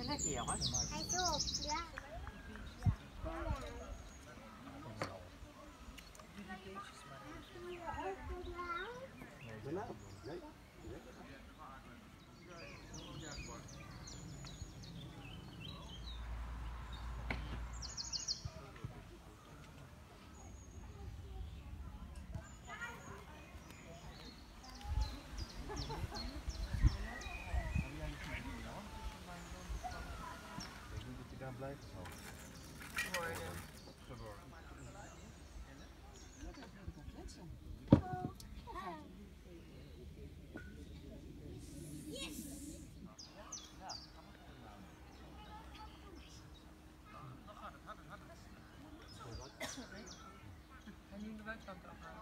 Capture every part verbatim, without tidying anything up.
lekker jongens. Hij is op, ja. Banaan. Nee. Blijven zo. En nu de buitenkant afhalen.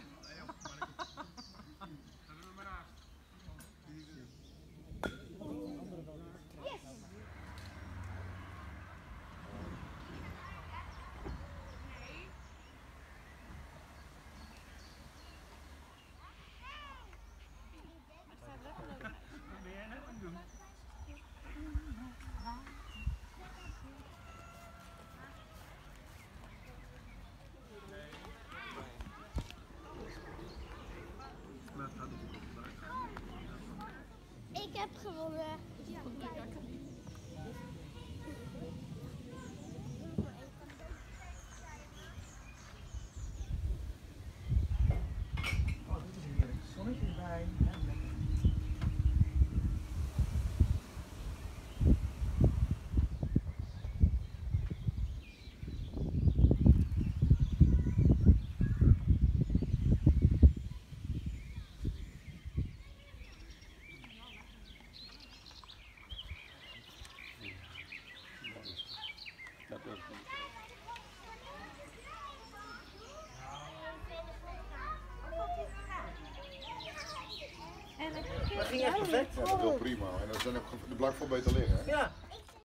Ik heb gewonnen. Zonnetje erbij. Dat ging echt perfect. Ja, dat wil prima. En dan zijn ook de blijft veel beter liggen. Hè? Ja.